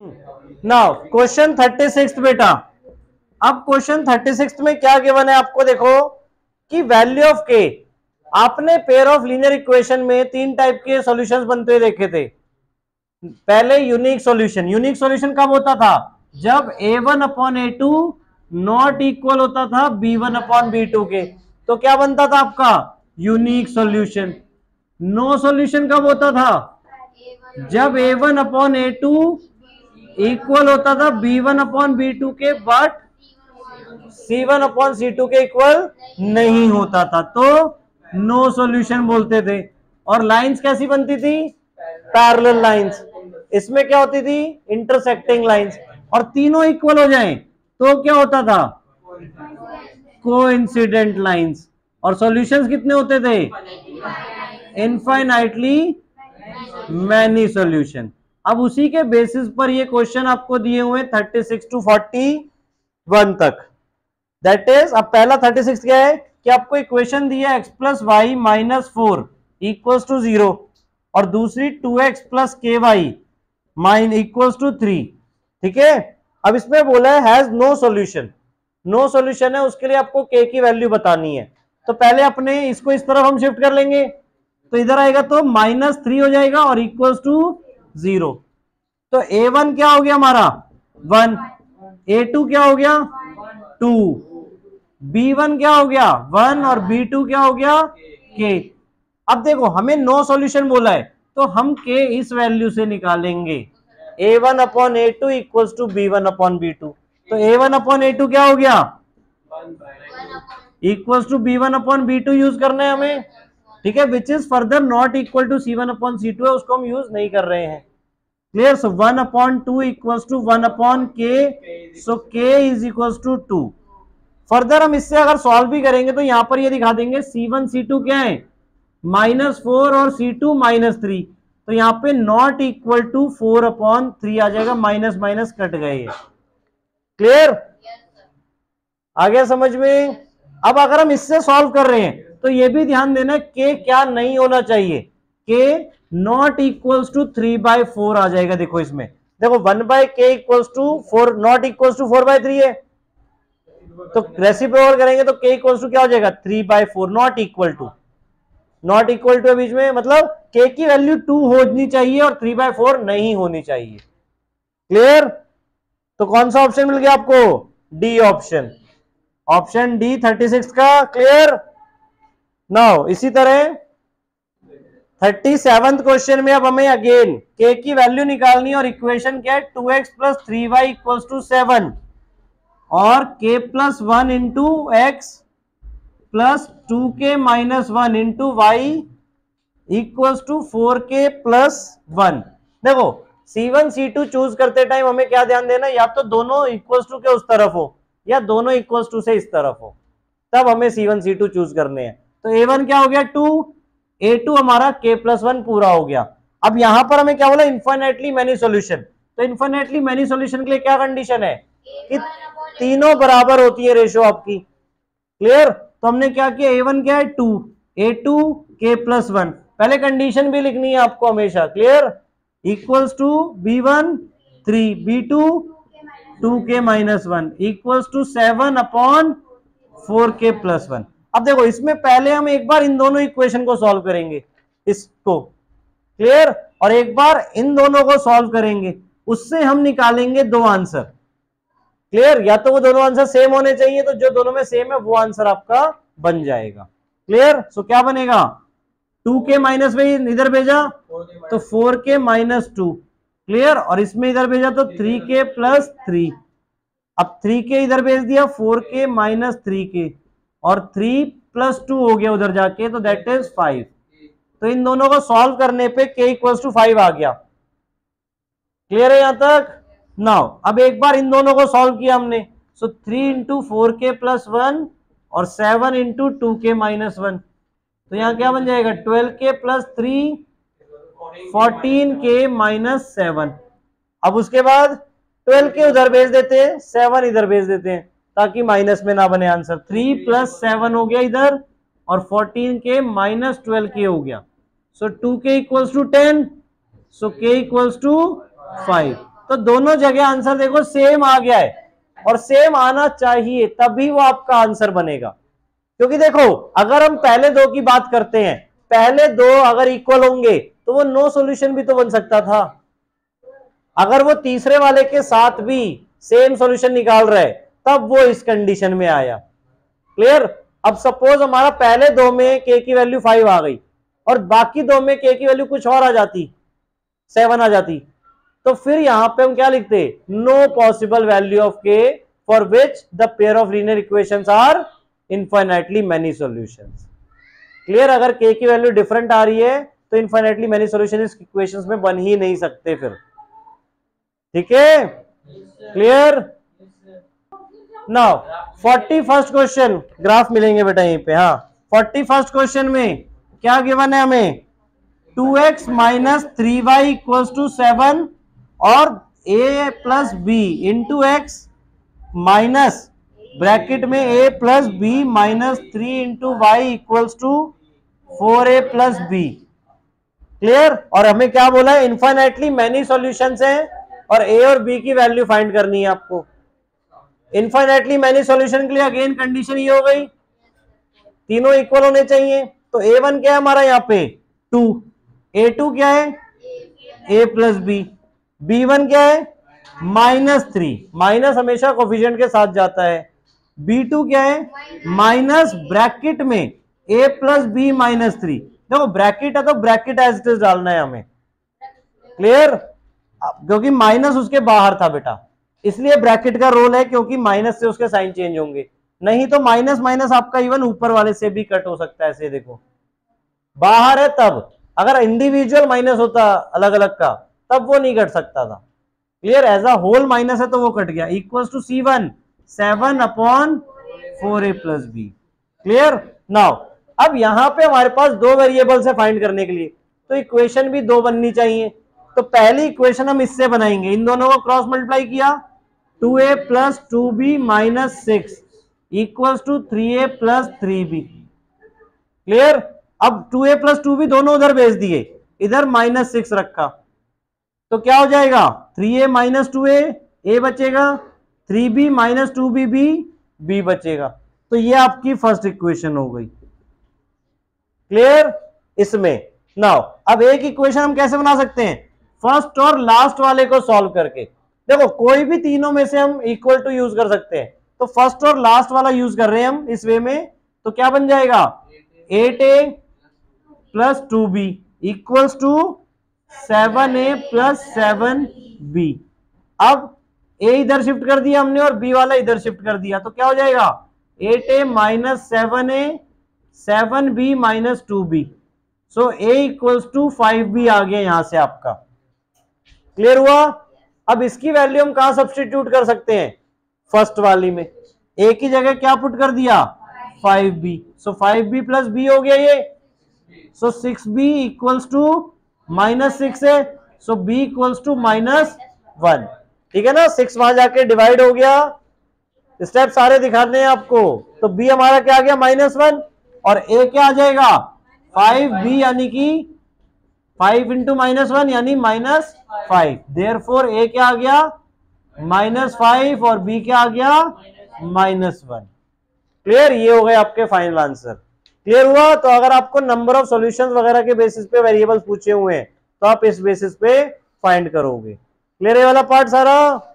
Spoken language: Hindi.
नाउ क्वेश्चन 36 बेटा। अब क्वेश्चन 36 में क्या गिवन है आपको, देखो कि वैल्यू ऑफ के, आपने पेयर ऑफ लीनियर इक्वेशन में तीन टाइप के सॉल्यूशंस बनते हुए देखे थे। पहले यूनिक सॉल्यूशन, यूनिक सॉल्यूशन कब होता था, जब a1/a2 नॉट इक्वल होता था b1/b2 के, तो क्या बनता था आपका यूनिक सॉल्यूशन। नो सॉल्यूशन कब होता था, जब a1/a2 इक्वल होता था b1/b2 के, बट c1/c2 के इक्वल नहीं होता था, तो नो सॉल्यूशन बोलते थे। और लाइंस कैसी बनती थी, पैरेलल लाइंस। इसमें क्या होती थी, इंटरसेक्टिंग लाइंस। और तीनों इक्वल हो जाएं तो क्या होता था, कोइंसिडेंट लाइंस। और सॉल्यूशंस कितने होते थे, इनफाइनाइटली मैनी सॉल्यूशन। अब उसी के बेसिस पर ये क्वेश्चन आपको दिए हुए 36 to 41 तक। दैट इज, अब पहला 36 क्या है कि आपको इक्वेशन दी है x+y-4 इक्वल्स टू 0, और दूसरी 2x+ky इक्वल्स टू 3। ठीक है, अब इसमें बोला है has no solution. No solution है, उसके लिए आपको k की वैल्यू बतानी है। तो पहले अपने इसको इस तरफ हम शिफ्ट कर लेंगे, तो इधर आएगा तो -3 हो जाएगा और इक्वल्स टू 0। तो a1 क्या हो गया हमारा 1, a2 क्या हो गया 2, b1 क्या हो गया 1 और b2 क्या हो गया k। अब देखो हमें नो सॉल्यूशन बोला है, तो हम k इस वैल्यू से निकालेंगे, a1/a2 इक्वल्स टू b1/b2। तो a1/a2 क्या हो गया इक्वल्स टू b1/b2 यूज करना है हमें। ठीक है, which is further not equal to c1/c2 है, उसको हम यूज नहीं कर रहे हैं। Clear, so 1/2 equals to 1/k, so k is equals to 2। Further हम इससे अगर सॉल्व भी करेंगे तो यहां पर ये दिखा देंगे c1 c2 क्या है -4 और c2 -3, तो यहां पे नॉट इक्वल टू 4/3 आ जाएगा, माइनस माइनस कट गए। क्लियर, आ गया समझ में। अब अगर हम इससे सॉल्व कर रहे हैं तो ये भी ध्यान देना के क्या नहीं होना चाहिए, के नॉट इक्वल्स टू 3/4 आ जाएगा। देखो इसमें देखो 1/k equals to 4, not equals to 4/3 है, तो रेसिप्रोकल करेंगे तो k इक्वल्स टू क्या हो जाएगा 3/4, not equal to. Not equal to बीच में मतलब k की वैल्यू 2 होनी चाहिए और 3/4 नहीं होनी चाहिए। क्लियर, तो कौन सा ऑप्शन मिल गया आपको, डी ऑप्शन, ऑप्शन डी 36 का। क्लियर, नाउ इसी तरह 37th क्वेश्चन में अब हमें अगेन k की वैल्यू निकालनी है, और इक्वेशन क्या है 2x+3y इक्वल्स टू 7 और k+1 into X plus 2k-1 into Y equals to 4k+1। देखो c1 c2 चूज करते टाइम हमें क्या ध्यान देना, या तो दोनों इक्वल्स टू के उस तरफ हो या दोनों इक्वल्स टू से इस तरफ हो, तब हमें c1 c2 चूज करने हैं। तो a1 क्या हो गया 2, a2 हमारा k+1 पूरा हो गया। अब यहां पर हमें क्या बोला, इनफाइनाइटली मैनी सॉल्यूशन। तो इनफाइनाइटली मैनी सॉल्यूशन के लिए क्या कंडीशन है कि तीनों बराबर होती है रेशियो आपकी। क्लियर, तो हमने क्या किया, a1 क्या है 2, a2 k+1, पहले कंडीशन भी लिखनी है आपको हमेशा। Clear, equals to b1 3, b2 2k-1 equals to 7/4k+1। अब देखो इसमें पहले हम एक बार इन दोनों इक्वेशन को सॉल्व करेंगे इसको। क्लियर, और एक बार इन दोनों को सॉल्व करेंगे, उससे हम निकालेंगे दो आंसर। क्लियर, या तो वो दोनों आंसर सेम होने चाहिए, तो जो दोनों में सेम है वो आंसर आपका बन जाएगा। क्लियर, सो क्या बनेगा 2k माइनस में इधर भेजा तो 4k-2। क्लियर, और इसमें इधर भेजा तो 3k+3। अब 3k इधर भेज दिया 4k-3k, और 3+2 हो गया उधर जाके, तो दैट इज 5। तो इन दोनों को सॉल्व करने पे k इक्वल्स टू 5 आ गया। क्लियर है यहां तक। नाउ अब एक बार इन दोनों को सॉल्व किया हमने, सो 3 इंटू 4k+1 और 7 इंटू 2k-1, तो यहां क्या बन जाएगा 12k+3 14k-7। अब उसके बाद 12k उधर भेज देते हैं, 7 इधर भेज देते हैं ताकि माइनस में ना बने आंसर। 3+7 हो गया इधर, और 14k-12k हो गया, so 2k equals to 10, so k equals to 5। तो दोनों जगह आंसर देखो सेम आ गया है, और सेम आना चाहिए तभी वो आपका आंसर बनेगा। क्योंकि देखो अगर हम पहले दो की बात करते हैं, पहले दो अगर इक्वल होंगे तो वो नो सॉल्यूशन भी तो बन सकता था। अगर वो तीसरे वाले के साथ भी सेम सॉल्यूशन निकाल रहे तब वो इस कंडीशन में आया। क्लियर। अब सपोज हमारा पहले दो में के की वैल्यू 5 आ गई और बाकी दो में के की वैल्यू कुछ और आ जाती, 7 आ जाती, तो फिर यहां पे हम क्या लिखते, no possible value of K for which the pair of linear equations are infinitely many solutions. Clear. अगर के की वैल्यू डिफरेंट आ रही है तो इनफाइनाइटली मेनी सॉल्यूशन इस इक्वेशंस में बन ही नहीं सकते फिर। ठीक है, clear. Now 41st question, graph मिलेंगे बेटा यहीं पे। हाँ 41st क्वेश्चन में क्या गिवन है हमें, 2x minus 3y equals to 7 और a plus B into X minus bracket में a plus B minus 3 into Y equals to 4a plus B. Clear. और हमें क्या बोला है, इनफाइनाइटली मैनी सॉल्यूशंस हैं और a और b की वैल्यू फाइंड करनी है आपको। इनफाइनाइटली मैनी सॉल्यूशन के लिए अगेन कंडीशन ये हो गई, तीनों इक्वल होने चाहिए। तो a1 क्या है हमारा यहाँ पे 2, a2 क्या है a प्लस बी, b1 क्या है -3, माइनस हमेशा कोफिशिएंट के साथ जाता है, b2 क्या है माइनस ब्रैकेट में a प्लस बी -3। देखो ब्रैकेट है तो ब्रैकेट एज इट इज डालना है हमें। क्लियर। क्योंकि माइनस उसके बाहर था बेटा, इसलिए ब्रैकेट का रोल है, क्योंकि माइनस से उसके साइन चेंज होंगे। नहीं तो माइनस माइनस आपका इवन ऊपर वाले से भी कट हो सकता है। ऐसे देखो बाहर है तब, अगर इंडिविजुअल माइनस होता अलग अलग का तब वो नहीं कट सकता था। Clear. As a whole minus है तो वो कट गया। Equals to C1 7 upon 4a plus B. Clear. Now अब यहां पे हमारे पास दो वेरिएबल्स है फाइंड करने के लिए, तो इक्वेशन भी दो बननी चाहिए। तो पहली इक्वेशन हम इससे बनाएंगे, इन दोनों को क्रॉस मल्टीप्लाई किया, 2a plus 2b minus 6 equals to 3a plus 3b। Clear. अब 2a प्लस 2b दोनों उधर भेज दिए, इधर -6 रखा, तो क्या हो जाएगा 3a माइनस 2a, a बचेगा, 3b माइनस 2bb, b बचेगा। तो ये आपकी फर्स्ट इक्वेशन हो गई। क्लियर। इसमें नाउ अब एक इक्वेशन हम कैसे बना सकते हैं, फर्स्ट और लास्ट वाले को सॉल्व करके। देखो कोई भी तीनों में से हम इक्वल टू यूज कर सकते हैं, तो फर्स्ट और लास्ट वाला यूज कर रहे हैं हम इस वे में, तो क्या बन जाएगा 8a plus 2b equals to 7a plus 7b। अब a इधर शिफ्ट कर दिया हमने और b वाला इधर शिफ्ट कर दिया, तो क्या हो जाएगा 8a minus 7a 7b minus 2b। So a equals to 5b आ गया यहां से आपका। क्लियर हुआ। अब इसकी वैल्यू हम कहां सब्स्टिट्यूट कर सकते हैं, फर्स्ट वाली में, a की जगह क्या पुट कर दिया 5b, सो 5b प्लस b हो गया ये, सो 6b इक्वल्स टू -6 है, सो b इक्वल्स टू -1। ठीक है ना, 6 वहां जाके डिवाइड हो गया, स्टेप सारे दिखाने हैं आपको। तो b हमारा क्या आ गया -1 और a क्या आ जाएगा 5b, यानी कि 5 इंटू -1 यानी -5। देयरफॉर a क्या आ गया -5 और b क्या आ गया -1। क्लियर। ये हो गए आपके फाइनल आंसर। क्लियर हुआ। तो अगर आपको नंबर ऑफ सॉल्यूशंस वगैरह के बेसिस पे वेरिएबल्स पूछे हुए हैं तो आप इस बेसिस पे फाइंड करोगे। क्लियर है वाला पार्ट सारा।